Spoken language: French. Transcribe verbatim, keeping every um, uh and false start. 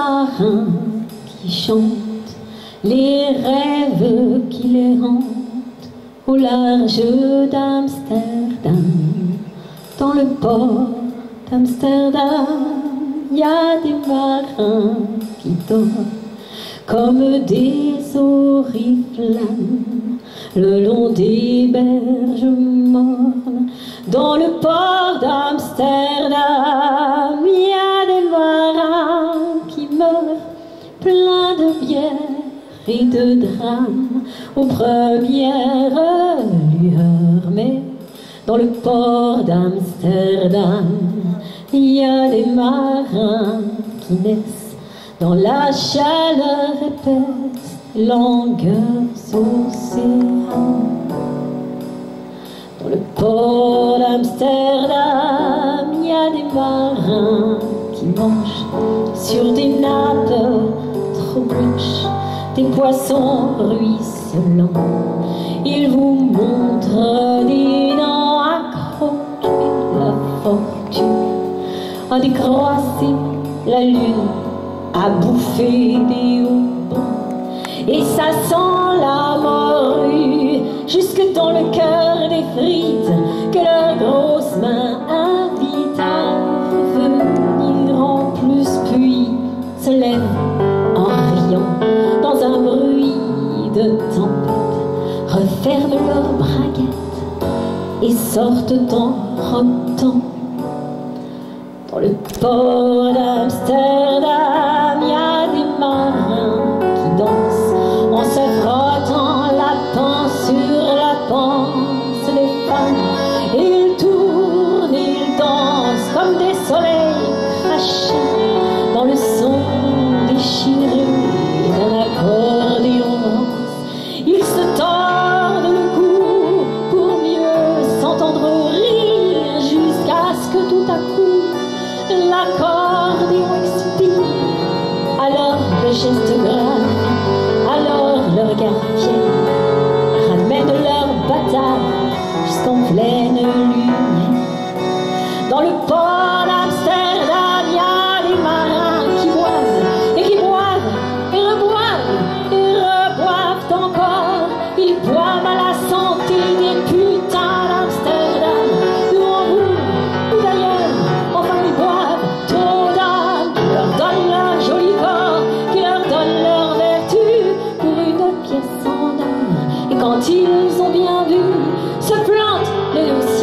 marins qui chantent les rêves qui les hantent au large d'Amsterdam. Dans le port d'Amsterdam, il y a des marins qui dorment comme des oriflammes le long des berges mornes. Dans le port d'Amsterdam, il y a des marins qui meurent pleins de bière et de drames aux premières lueurs. Mais dans le port d'Amsterdam, il y a des marins qui naissent dans la chaleur épaisse, langueurs océans. Dans le port d'Amsterdam, il y a des marins qui mangent sur des nappes trop blanches des poissons ruisselants. Ils vous montrent des dents à croquer la fortune, à décroisser la lune, à bouffer des haubans. Et ça sent la morue jusque dans le cœur des frites que leurs grosses mains invitent à revenir en plus, puis se lèvent en riant dans un bruit de tempête, referment leurs braguettes et sortent en rotant. Dans le port d'Amsterdam, il y a des marins qui dansent en se frottant la panse sur la panse des femmes. Ils tournent, ils dansent comme des soleils crachés dans le son déchiré d'un accordéon rance. Ils se tordent le cou pour mieux s'entendre rire jusqu'à ce que tout à coup l'accordéon expire. Alors le geste grave, alors le regard fier ramène leur bataille jusqu'en pleine lumière. Dans le port d'Amsterdam, il y a des marins qui boivent et qui boivent et reboivent et reboivent encore. Ils boivent à la santé des putains d'Amsterdam, ou en Hambourg ou d'ailleurs. Enfin ils boivent trop d'âme qui leur donne leur joli corps, qui leur donne leur vertu pour une pièce en or. Et quand ils ont bien vu, se plantent le dos